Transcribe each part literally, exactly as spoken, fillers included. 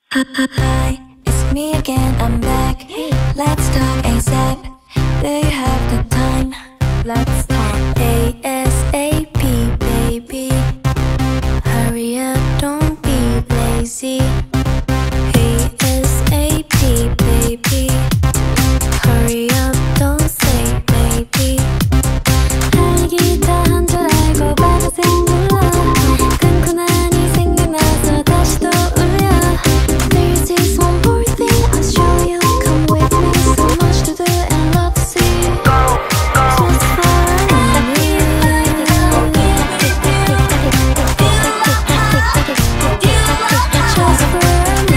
Hi, it's me again, I'm back. Let's talk ASAP. Do you have the time? Let's talk ASAP, baby. Hurry up, don't be lazy. ASAP, baby. Hurry up, don't say maybe. 알기 다 한 줄 알고 바보생 몰라. 끊고 나니 생각나서 다시 또 울려. There's this one more thing I'll show you. Come with me, so much to do and lot to see. Go, go. Just for me. Just for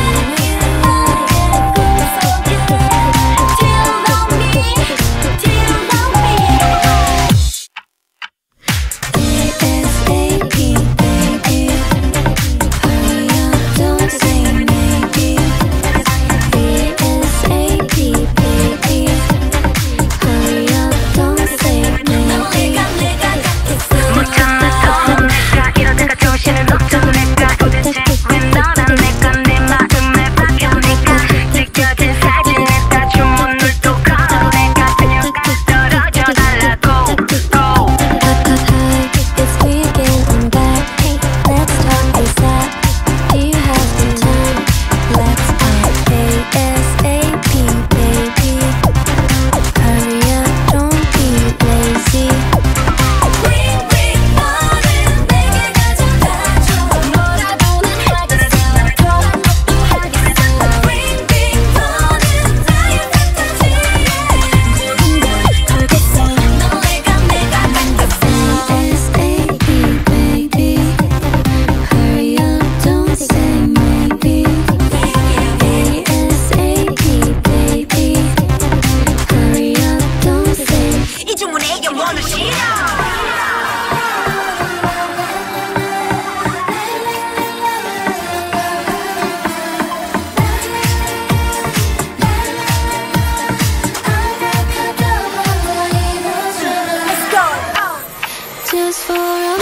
just for a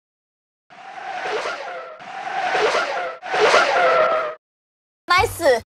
나이스!